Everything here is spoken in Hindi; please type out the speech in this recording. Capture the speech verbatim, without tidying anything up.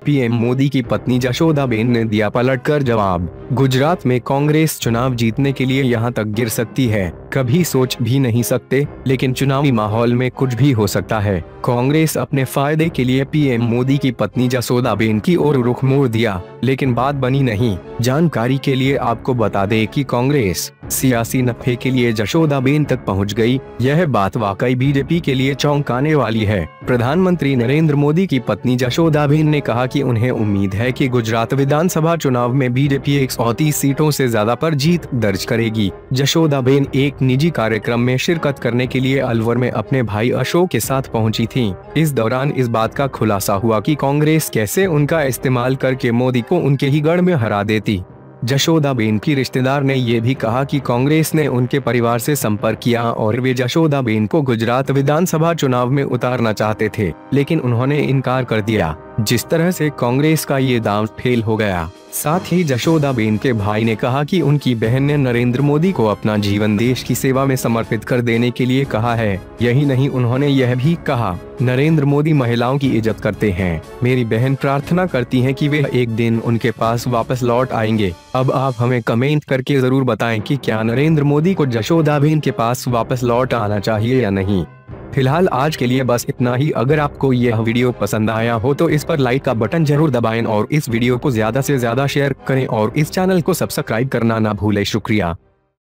पीएम मोदी की पत्नी जशोदाबेन ने दिया पलटकर जवाब। गुजरात में कांग्रेस चुनाव जीतने के लिए यहाँ तक गिर सकती है, कभी सोच भी नहीं सकते, लेकिन चुनावी माहौल में कुछ भी हो सकता है। कांग्रेस अपने फायदे के लिए पीएम मोदी की पत्नी जशोदाबेन की ओर रुख मोड़ दिया, लेकिन बात बनी नहीं। जानकारी के लिए आपको बता दें कि कांग्रेस सियासी नफे के लिए जशोदाबेन तक पहुंच गई। यह बात वाकई बीजेपी के लिए चौंकाने वाली है। प्रधानमंत्री नरेंद्र मोदी की पत्नी जशोदाबेन ने कहा कि उन्हें उम्मीद है कि गुजरात विधानसभा चुनाव में बीजेपी एक सौ तीस सीटों से ज्यादा पर जीत दर्ज करेगी। जशोदाबेन एक निजी कार्यक्रम में शिरकत करने के लिए अलवर में अपने भाई अशोक के साथ पहुंची थी। इस दौरान इस बात का खुलासा हुआ कि कांग्रेस कैसे उनका इस्तेमाल करके मोदी को उनके ही गढ़ में हरा देती। जशोदाबेन की रिश्तेदार ने यह भी कहा कि कांग्रेस ने उनके परिवार से संपर्क किया और वे जशोदाबेन को गुजरात विधानसभा चुनाव में उतारना चाहते थे, लेकिन उन्होंने इनकार कर दिया, जिस तरह से कांग्रेस का ये दांव फेल हो गया। साथ ही जशोदाबेन के भाई ने कहा कि उनकी बहन ने नरेंद्र मोदी को अपना जीवन देश की सेवा में समर्पित कर देने के लिए कहा है। यही नहीं, उन्होंने यह भी कहा, नरेंद्र मोदी महिलाओं की इज्जत करते हैं। मेरी बहन प्रार्थना करती है कि वे एक दिन उनके पास वापस लौट आएंगे। अब आप हमें कमेंट करके जरूर बताएं कि क्या नरेंद्र मोदी को जशोदाबेन के पास वापस लौट आना चाहिए या नहीं। फिलहाल आज के लिए बस इतना ही। अगर आपको यह वीडियो पसंद आया हो तो इस पर लाइक का बटन जरूर दबाएं और इस वीडियो को ज्यादा से ज्यादा शेयर करें और इस चैनल को सब्सक्राइब करना ना भूलें। शुक्रिया।